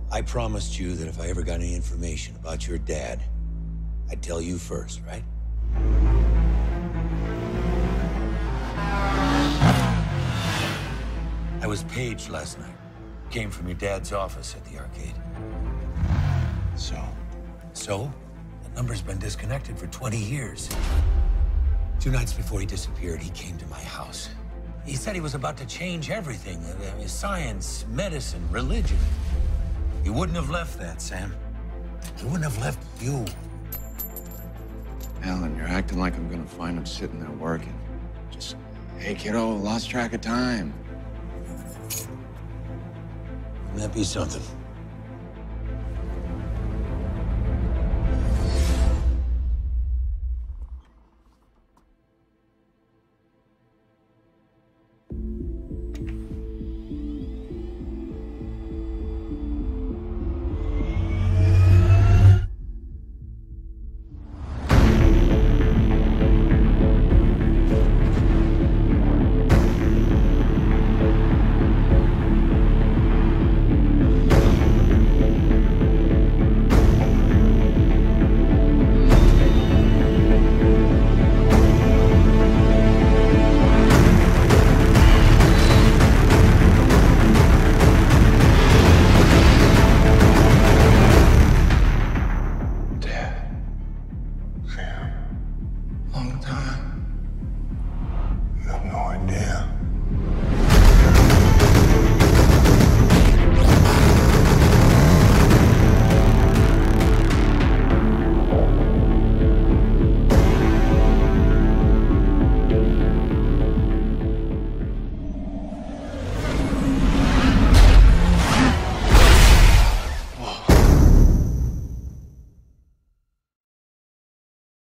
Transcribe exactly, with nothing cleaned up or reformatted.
I promised you that if I ever got any information about your dad, I'd tell you first, right? I was paged last night. Came from your dad's office at the arcade. So? So? The number's been disconnected for twenty years. Two nights before he disappeared, he came to my house. He said he was about to change everything. Uh, science, medicine, religion. He wouldn't have left that, Sam. He wouldn't have left you. Alan, you're acting like I'm gonna find him sitting there working. Just, hey, kiddo, lost track of time. Wouldn't that be something?